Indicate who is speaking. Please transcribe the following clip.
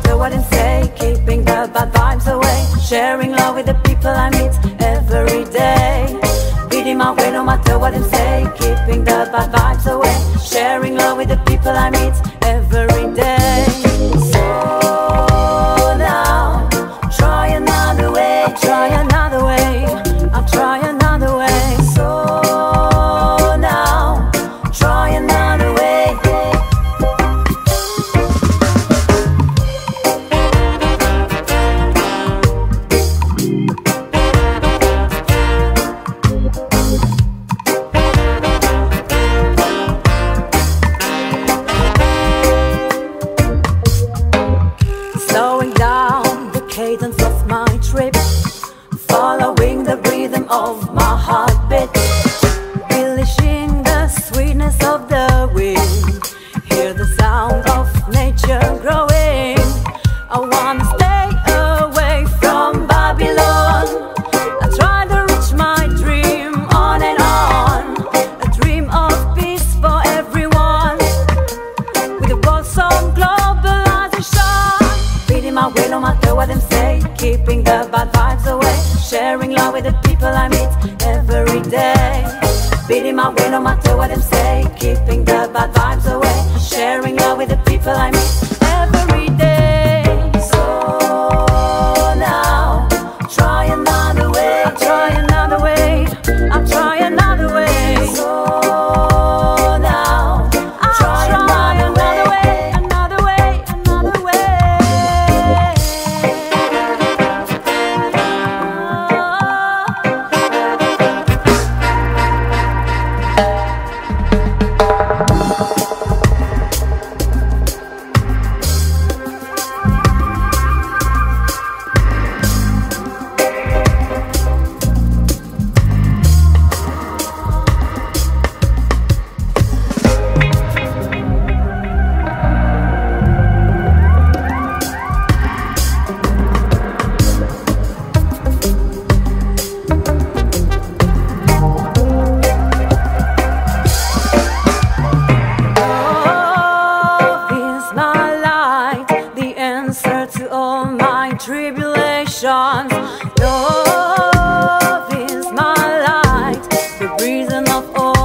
Speaker 1: matter what they say, keeping the bad vibes away, sharing love with the people I meet every day. Beating my way no matter what they say, keeping the bad vibes away, sharing love with the people I meet every day. So now, try another way, I'll try another way, I'll try another way. So now, try another way. Slowing down the cadence of my trip, following the rhythm of my heartbeat, relishing the sweetness of the wind, hear the sound of nature growing. I wanna stay away from Babylon. I try to reach my dream on and on, a dream of peace for everyone, with the pulse of globalization. Beating my way no matter what them say, keeping the bad vibes away, sharing love with the people I meet every day. Beating my way no matter what them say, keeping the bad vibes away, sharing love with the people I meet every day. So now, try another way, I'll try another way, I'll try another way. So now, I'll try another way, another way, another way. To all my tribulations, love is my light, the reason of all